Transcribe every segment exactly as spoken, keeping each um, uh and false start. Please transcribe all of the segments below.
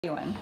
Doing?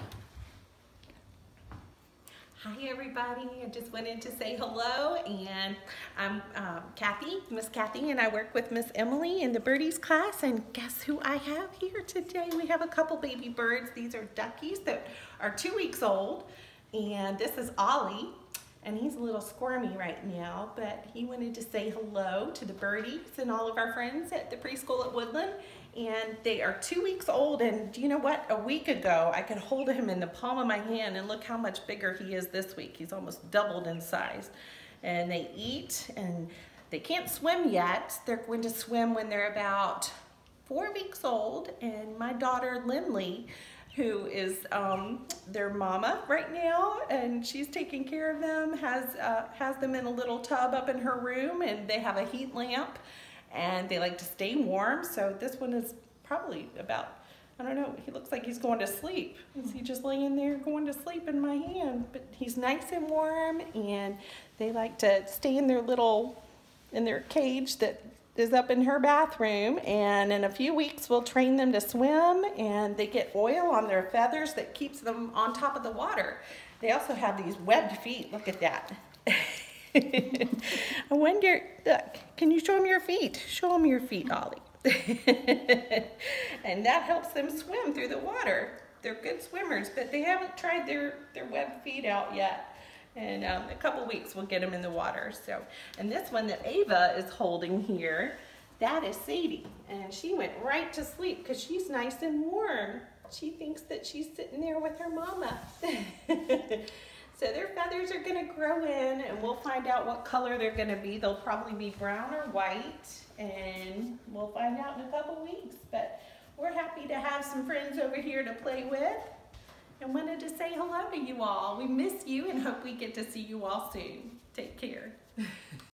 Hi everybody, I just wanted to say hello, and I'm um, Kathy, Miss Kathy, and I work with Miss Emily in the birdies class. And guess who I have here today? We have a couple baby birds. These are duckies that are two weeks old, and this is Ollie, and he's a little squirmy right now, but he wanted to say hello to the birdies and all of our friends at the preschool at Woodland. And they are two weeks old, and do you know what? A week ago, I could hold him in the palm of my hand, and look how much bigger he is this week. He's almost doubled in size. And they eat, and they can't swim yet. They're going to swim when they're about four weeks old, and my daughter, Lindley, who is um, their mama right now, and she's taking care of them, has, uh, has them in a little tub up in her room, and they have a heat lamp. And they like to stay warm, so this one is probably about, I don't know, he looks like he's going to sleep. Is he just laying there going to sleep in my hand? But he's nice and warm, and they like to stay in their little, in their cage that is up in her bathroom. And in a few weeks, we'll train them to swim, and they get oil on their feathers that keeps them on top of the water. They also have these webbed feet, look at that. I wonder, look, can you show them your feet? Show them your feet, Ollie. And that helps them swim through the water. They're good swimmers, but they haven't tried their, their webbed feet out yet. And um, a couple weeks we'll get them in the water. So, and this one that Ava is holding here, that is Sadie. And she went right to sleep because she's nice and warm. She thinks that she's sitting there with her mama. So their feathers are gonna grow in, and we'll find out what color they're gonna be. They'll probably be brown or white, and we'll find out in a couple weeks. But we're happy to have some friends over here to play with, and wanted to say hello to you all. We miss you and hope we get to see you all soon. Take care.